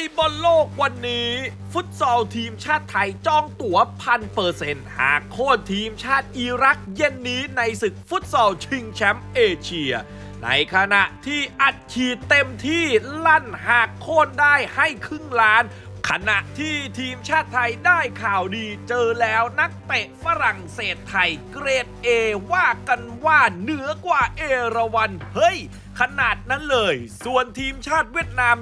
บอลโลกวันนี้ฟุตซอลทีมชาติไทยจองตั๋ว1,000%หากโค่นทีมชาติอิรักเย็นนี้ในศึกฟุตซอลชิงแชมป์เอเชียในขณะที่อัดฉีดเต็มที่ลั่นหากโค่นได้ให้ครึ่งล้านขณะที่ทีมชาติไทยได้ข่าวดีเจอแล้วนักเตะฝรั่งเศสไทยเกรด A ว่ากันว่าเหนือกว่าเอราวัณเฮ้ยขนาดนั้นเลยส่วนทีมชาติเวียดนาม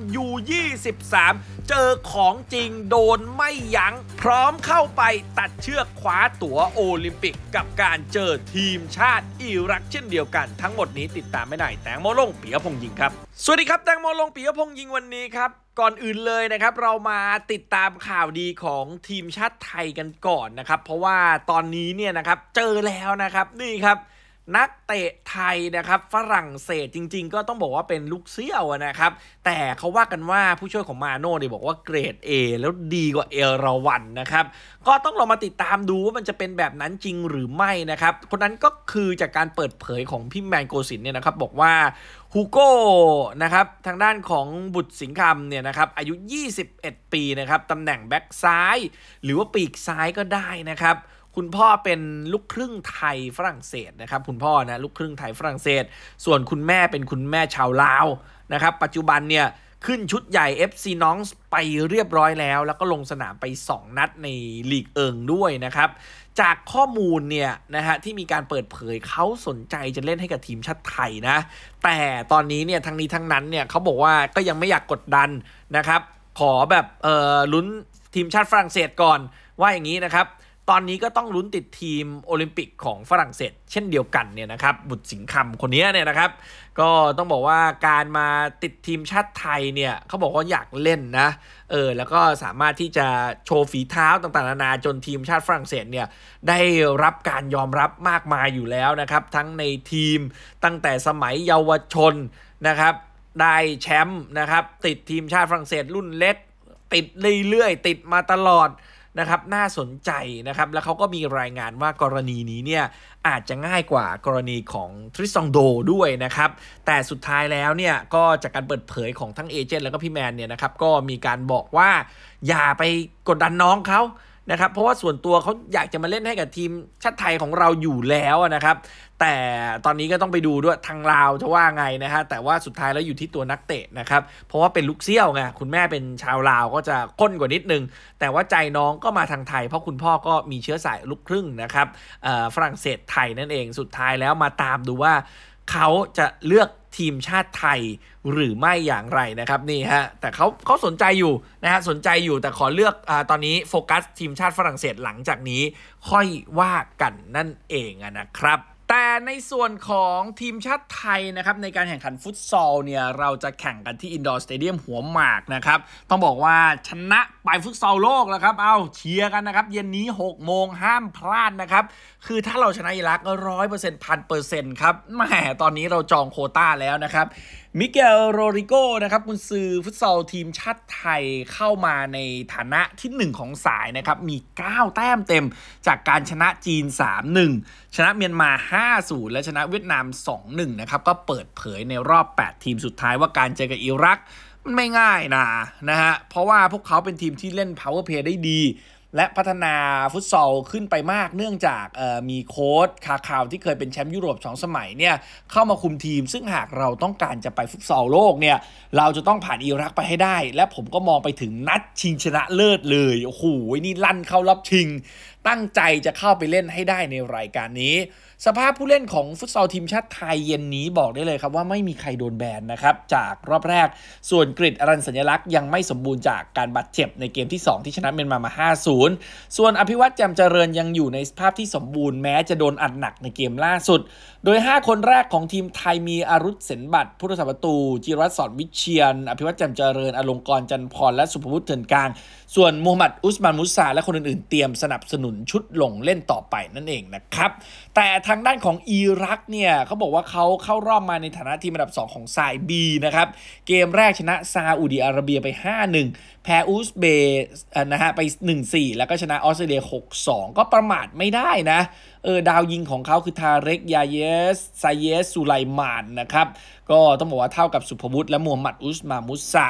U23เจอของจริงโดนไม่ยั้งพร้อมเข้าไปตัดเชือกคว้าตั๋วโอลิมปิกกับการเจอทีมชาติอิรักเช่นเดียวกันทั้งหมดนี้ติดตามไม่ได้แตงโมลงปิยพงษ์ยิงครับสวัสดีครับแตงโมลงปิยพงษ์ยิงวันนี้ครับก่อนอื่นเลยนะครับเรามาติดตามข่าวดีของทีมชาติไทยกันก่อนนะครับเพราะว่าตอนนี้เนี่ยนะครับเจอแล้วนะครับนี่ครับนักเตะไทยนะครับฝรั่งเศสจริงๆก็ต้องบอกว่าเป็นลูกเซี่ยวนะครับแต่เขาว่ากันว่าผู้ช่วยของมาโน่เนี่ยบอกว่าเกรด A แล้วดีกว่าเอราวัณนะครับก็ต้องลองมาติดตามดูว่ามันจะเป็นแบบนั้นจริงหรือไม่นะครับคนนั้นก็คือจากการเปิดเผยของพี่แมนโกสินทร์เนี่ยนะครับบอกว่าฮูโก้นะครับทางด้านของบุตรสิงห์คำเนี่ยนะครับอายุ21ปีนะครับตำแหน่งแบ็คซ้ายหรือว่าปีกซ้ายก็ได้นะครับคุณพ่อเป็นลูกครึ่งไทยฝรั่งเศสนะครับคุณพ่อนะลูกครึ่งไทยฝรั่งเศสส่วนคุณแม่เป็นคุณแม่ชาวลาวนะครับปัจจุบันเนี่ยขึ้นชุดใหญ่ FC น้องไปเรียบร้อยแล้วก็ลงสนามไป2นัดในลีกเอิงด้วยนะครับจากข้อมูลเนี่ยนะฮะที่มีการเปิดเผยเขาสนใจจะเล่นให้กับทีมชาติไทยนะแต่ตอนนี้เนี่ยทั้งนี้ทั้งนั้นเนี่ยเขาบอกว่าก็ยังไม่อยากกดดันนะครับขอแบบลุ้นทีมชาติฝรั่งเศสก่อนว่าอย่างนี้นะครับตอนนี้ก็ต้องลุ้นติดทีมโอลิมปิกของฝรั่งเศสเช่นเดียวกันเนี่ยนะครับบุตรสิงห์คำคนนี้เนี่ยนะครับก็ต้องบอกว่าการมาติดทีมชาติไทยเนี่ยเขาบอกว่าอยากเล่นนะแล้วก็สามารถที่จะโชว์ฝีเท้าต่างๆนานาจนทีมชาติฝรั่งเศสเนี่ยได้รับการยอมรับมากมายอยู่แล้วนะครับทั้งในทีมตั้งแต่สมัยเยาวชนนะครับได้แชมป์นะครับติดทีมชาติฝรั่งเศสรุ่นเล็กติดเรื่อยๆติดมาตลอดนะครับน่าสนใจนะครับแล้วเขาก็มีรายงานว่ากรณีนี้เนี่ยอาจจะง่ายกว่ากรณีของทริสซองโดด้วยนะครับแต่สุดท้ายแล้วเนี่ยก็จากการเปิดเผยของทั้งเอเจนต์แล้วก็พี่แมนเนี่ยนะครับก็มีการบอกว่าอย่าไปกดดันน้องเขานะครับเพราะว่าส่วนตัวเขาอยากจะมาเล่นให้กับทีมชาติไทยของเราอยู่แล้วนะครับแต่ตอนนี้ก็ต้องไปดูด้วยทางลาวจะว่าไงนะฮะแต่ว่าสุดท้ายแล้วอยู่ที่ตัวนักเตะนะครับเพราะว่าเป็นลูกเซี่ยวไงคุณแม่เป็นชาวลาวก็จะข้นกว่านิดนึงแต่ว่าใจน้องก็มาทางไทยเพราะคุณพ่อก็มีเชื้อสายลูกครึ่งนะครับฝรั่งเศสไทยนั่นเองสุดท้ายแล้วมาตามดูว่าเขาจะเลือกทีมชาติไทยหรือไม่อย่างไรนะครับนี่ฮะแต่เขาสนใจอยู่นะฮะสนใจอยู่แต่ขอเลือกตอนนี้โฟกัสทีมชาติฝรั่งเศสหลังจากนี้ค่อยว่ากันนั่นเองนะครับแต่ในส่วนของทีมชาติไทยนะครับในการแข่งขันฟุตซอลเนี่ยเราจะแข่งกันที่อินดอร์สเตเดียมหัวหมากนะครับต้องบอกว่าชนะไปฟุตซอลโลกแล้วครับเอาเชียร์กันนะครับเย็นนี้6 โมงห้ามพลาดนะครับคือถ้าเราชนะอิรัก100% 1,000%ครับแหมตอนนี้เราจองโควต้าแล้วนะครับมิเกลโรริโกนะครับกุนซือฟุตซอลทีมชาติไทยเข้ามาในฐานะที่1ของสายนะครับมี9 แต้มเต็มจากการชนะจีน 3-1 ชนะเมียนมา 5-0 และชนะเวียดนาม 2-1 นะครับก็เปิดเผยในรอบ8ทีมสุดท้ายว่าการเจอกับอิรักมันไม่ง่ายนะฮะเพราะว่าพวกเขาเป็นทีมที่เล่น power play ได้ดีและพัฒนาฟุตซอลขึ้นไปมากเนื่องจากมีโค้ชคาคาวที่เคยเป็นแชมป์ยุโรป2 สมัยเนี่ยเข้ามาคุมทีมซึ่งหากเราต้องการจะไปฟุตซอลโลกเนี่ยเราจะต้องผ่านอิรักไปให้ได้และผมก็มองไปถึงนัดชิงชนะเลิศเลยโอ้โหนี่ลั่นเข้ารอบชิงตั้งใจจะเข้าไปเล่นให้ได้ในรายการนี้สภาพผู้เล่นของฟุตซอลทีมชาติไทยเย็นนี้บอกได้เลยครับว่าไม่มีใครโดนแบนนะครับจากรอบแรกส่วนกฤษ อรัญสัญลักษณ์ยังไม่สมบูรณ์จากการบาดเจ็บในเกมที่2ที่ชนะเมียนมา 5-0 ส่วนอภิวัตรแจ่มเจริญยังอยู่ในสภาพที่สมบูรณ์แม้จะโดนอัดหนักในเกมล่าสุดโดย5 คนแรกของทีมไทยมีอารุษเสนบัตรผู้รักษาประตูจิรวัตร สอนวิเชียรอภิวัตรแจ่มเจริญอลงกรณ์ จันทร์พรและสุภวุฒิ เถื่อนกลางส่วนมูฮัมหมัด อุสมาน มุสาและคนอื่นๆเตรียมสนับสนุนชุดลงเล่นต่อไปนั่นเองนะครับแต่ทางด้านของอิรักเนี่ยเขาบอกว่าเขาเข้ารอบมาในฐานะทีมอันดับ2ของสาย B นะครับเกมแรกชนะซาอุดิอาระเบียไป 5-1 แพ้อุซเบย์นะฮะไป 1-4 แล้วก็ชนะออสเตรเลีย 6-2 ก็ประมาทไม่ได้นะดาวยิงของเขาคือทาเร็ก ยาเยส ไซเยส สุไลมานนะครับก็ต้องบอกว่าเท่ากับสุภวุฒิและมูฮัมหมัด อุสมาน มุสา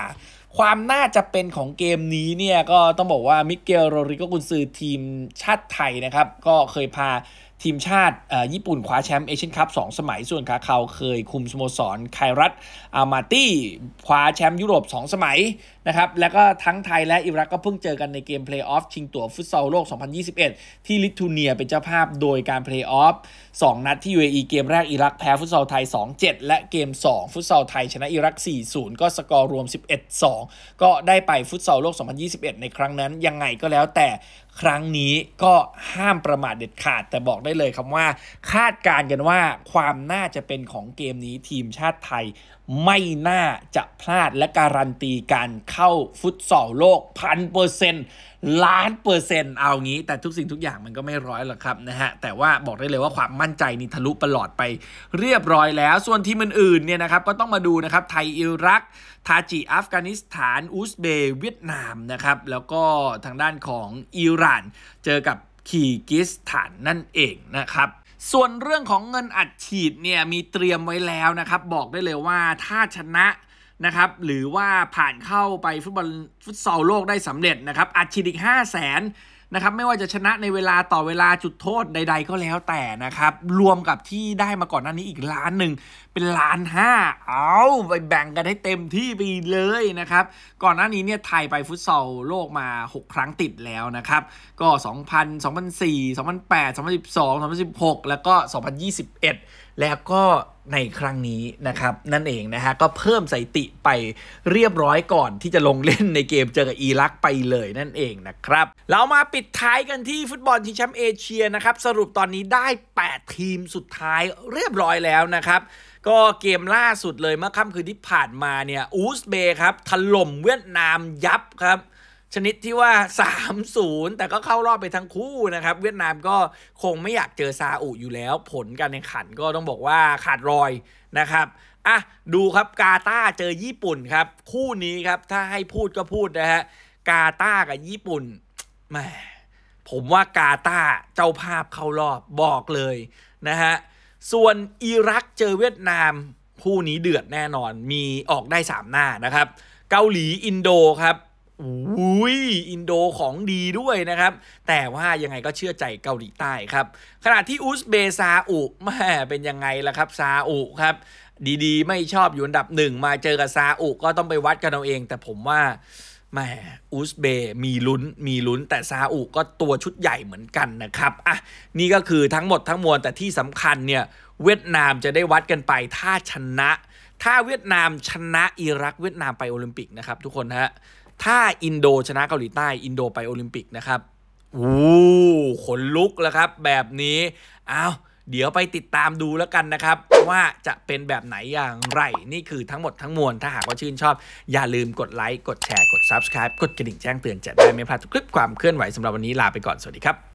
ความน่าจะเป็นของเกมนี้เนี่ยก็ต้องบอกว่ามิเกลโรริโกกุนซือทีมชาติไทยนะครับก็เคยพาทีมชาติญี่ปุ่นคว้าแชมป์เอเชียนคัพ2สมัยส่วนคาเขาเคยคุมสโมสรไครัตอามาตี้คว้าแชมป์ยุโรป2สมัยนะครับแล้วก็ทั้งไทยและอิรักก็เพิ่งเจอกันในเกมเพลย์ออฟชิงตั๋วฟุตซอลโลก2021ที่ลิทัวเนียเป็นเจ้าภาพโดยการเพลย์ออฟ2นัดที่ UAE เกมแรกอิรักแพ้ฟุตซอลไทย 2-7 และเกม2ฟุตซอลไทยชนะอิรัก 4-0 ก็สกอร์รวม 11-2 ก็ได้ไปฟุตซอลโลก2021ในครั้งนั้นยังไงก็แล้วแต่ครั้งนี้ก็ห้ามประมาทเด็ดขาดแต่บอกได้เลยครับว่าคาดการณ์กันว่าความน่าจะเป็นของเกมนี้ทีมชาติไทยไม่น่าจะพลาดและการันตีการเข้าฟุตซอลโลก 1,000%ล้านเปอร์เซ็นต์เอางี้แต่ทุกสิ่งทุกอย่างมันก็ไม่ร้อยหรอกครับนะฮะแต่ว่าบอกได้เลยว่าความมั่นใจนี่ทะลุประหลอดไปเรียบร้อยแล้วส่วนทีมอื่นๆเนี่ยนะครับก็ต้องมาดูนะครับไทยอิรักทาจิอัฟกานิสถานอุซเบย์เวียดนามนะครับแล้วก็ทางด้านของอิหร่านเจอกับคีร์กิสถานนั่นเองนะครับส่วนเรื่องของเงินอัดฉีดเนี่ยมีเตรียมไว้แล้วนะครับบอกได้เลยว่าถ้าชนะนะครับหรือว่าผ่านเข้าไปฟุตซอลโลกได้สำเร็จนะครับอัดฉีดอีก 500,000 นะครับไม่ว่าจะชนะในเวลาต่อเวลาจุดโทษใดๆก็แล้วแต่นะครับรวมกับที่ได้มาก่อนหน้านี้อีกล้านหนึ่งเป็น1,500,000เอาไปแบ่งกันให้เต็มที่ไปเลยนะครับก่อนหน้านี้เนี่ยไทยไปฟุตซอลโลกมา6ครั้งติดแล้วนะครับก็2000 2004 2008 2012 2016แล้วก็2021แล้วก็ในครั้งนี้นะครับนั่นเองนะฮะก็เพิ่มสถิติไปเรียบร้อยก่อนที่จะลงเล่นในเกมเจอกับอิรักไปเลยนั่นเองนะครับเรามาปิดท้ายกันที่ฟุตบอลชิงแชมป์เอเชียนะครับสรุปตอนนี้ได้8ทีมสุดท้ายเรียบร้อยแล้วนะครับก็เกมล่าสุดเลยเมื่อค่ำคืนที่ผ่านมาเนี่ยอูซเบย์ครับถล่มเวียดนามยับครับชนิดที่ว่า 3-0 แต่ก็เข้ารอบไปทั้งคู่นะครับเวียดนามก็คงไม่อยากเจอซาอุอยู่แล้วผลการแข่งขันก็ต้องบอกว่าขาดรอยนะครับอ่ะดูครับกาตาร์เจอญี่ปุ่นครับคู่นี้ครับถ้าให้พูดก็พูดนะฮะกาตาร์กับญี่ปุ่นแหมผมว่ากาตาร์เจ้าภาพเข้ารอบบอกเลยนะฮะส่วนอิรักเจอเวียดนามคู่นี้เดือดแน่นอนมีออกได้3หน้านะครับเกาหลีอินโดครับอุ้ยอินโดของดีด้วยนะครับแต่ว่ายังไงก็เชื่อใจเกาหลีใต้ครับขณะที่อุซเบย์ซาอุแม่เป็นยังไงล่ะครับซาอุครับดีๆไม่ชอบอยู่อันดับ1มาเจอกับซาอุก็ต้องไปวัดกันเอาเองแต่ผมว่าแม่อุซเบย์มีลุ้นแต่ซาอุก็ตัวชุดใหญ่เหมือนกันนะครับอ่ะนี่ก็คือทั้งหมดทั้งมวลแต่ที่สำคัญเนี่ยเวียดนามจะได้วัดกันไปถ้าชนะถ้าเวียดนามชนะอิรักเวียดนามไปโอลิมปิกนะครับทุกคนฮะถ้าอินโดชนะเกาหลีใต้อินโดไปโอลิมปิกนะครับขนลุกแล้วครับแบบนี้เดี๋ยวไปติดตามดูแล้วกันนะครับว่าจะเป็นแบบไหนอย่างไรนี่คือทั้งหมดทั้งมวลถ้าหากว่าชื่นชอบอย่าลืมกดไลค์กดแชร์กด Subscribe กดกระดิ่งแจ้งเตือนจะได้ไม่พลาดทุกคลิปความเคลื่อนไหวสำหรับวันนี้ลาไปก่อนสวัสดีครับ